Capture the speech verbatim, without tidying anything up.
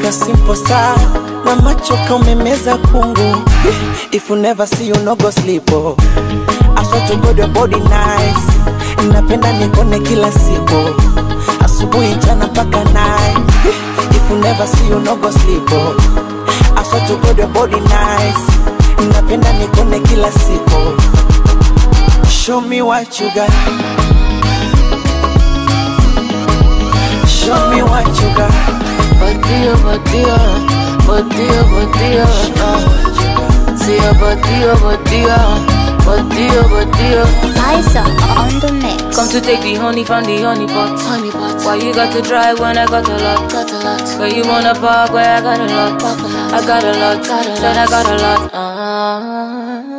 ka simple star na macho ka umemeza kungu. If you never see you no go sleep oh. I swear to God your body nice. Napenda nikone kila siku. Asubuhi jana paka night. If you never see you no go sleep oh. I swear to God your body nice. Napenda nikone kila siku. Show me what you got. Show me what you got. Batia, batia, batia, batia, uh. See a batia, batia, batia, batia. Liza on the mix. Come to take the honey from the honey pot. Honey pot. Why you got to drive when I got a lot? Got a lot. Where you wanna park where I got a lot? Park a lot. I got a lot. Got a lot. Said I got a lot. Uh -huh.